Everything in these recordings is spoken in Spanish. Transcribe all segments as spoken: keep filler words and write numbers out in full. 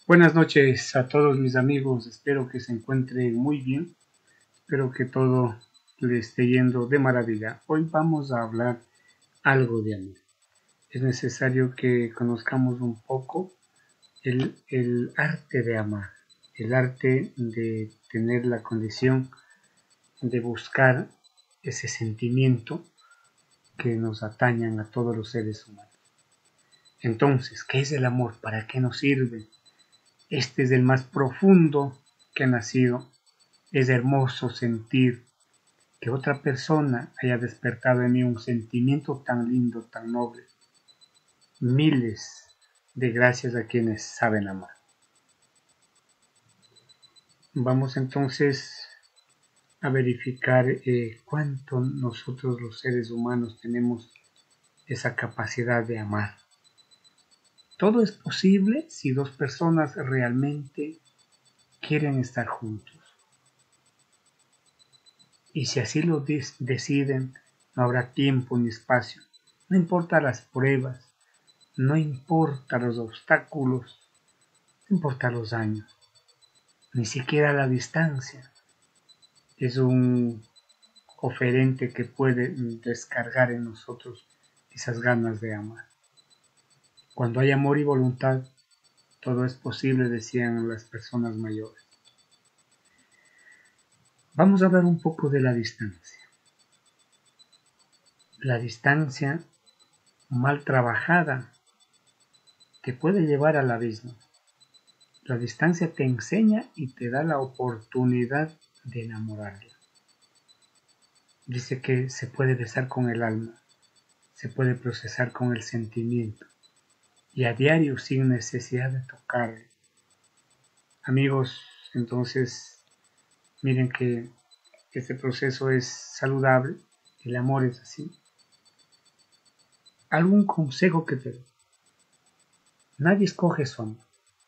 Buenas noches a todos mis amigos, espero que se encuentren muy bien, espero que todo le esté yendo de maravilla. Hoy vamos a hablar algo de amor. Es necesario que conozcamos un poco el, el arte de amar, el arte de tener la condición de buscar ese sentimiento que nos atañan a todos los seres humanos. Entonces, ¿qué es el amor? ¿Para qué nos sirve? Este es el más profundo que ha nacido. Es hermoso sentir que otra persona haya despertado en mí un sentimiento tan lindo, tan noble. Miles de gracias a quienes saben amar. Vamos entonces a verificar eh, cuánto nosotros los seres humanos tenemos esa capacidad de amar. Todo es posible si dos personas realmente quieren estar juntos. Y si así lo deciden, no habrá tiempo ni espacio. No importa las pruebas, no importa los obstáculos, no importa los años, ni siquiera la distancia. Es un oferente que puede descargar en nosotros esas ganas de amar. Cuando hay amor y voluntad, todo es posible, decían las personas mayores. Vamos a hablar un poco de la distancia. La distancia mal trabajada te puede llevar al abismo. La distancia te enseña y te da la oportunidad de enamorarla. Dice que se puede besar con el alma, se puede procesar con el sentimiento y a diario sin necesidad de tocarle. Amigos, entonces miren que este proceso es saludable, el amor es así. ¿Algún consejo que te doy? Nadie escoge su amor.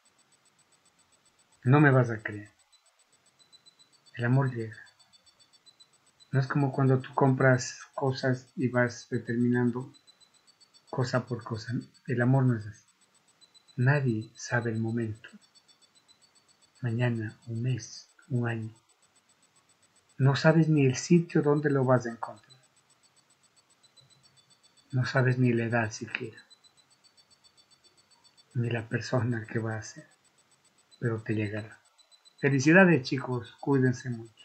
No me vas a creer. El amor llega. No es como cuando tú compras cosas y vas determinando cosa por cosa. El amor no es así. Nadie sabe el momento. Mañana, un mes, un año. No sabes ni el sitio donde lo vas a encontrar. No sabes ni la edad siquiera. Ni la persona que va a ser. Pero te llegará. Felicidades, chicos. Cuídense mucho.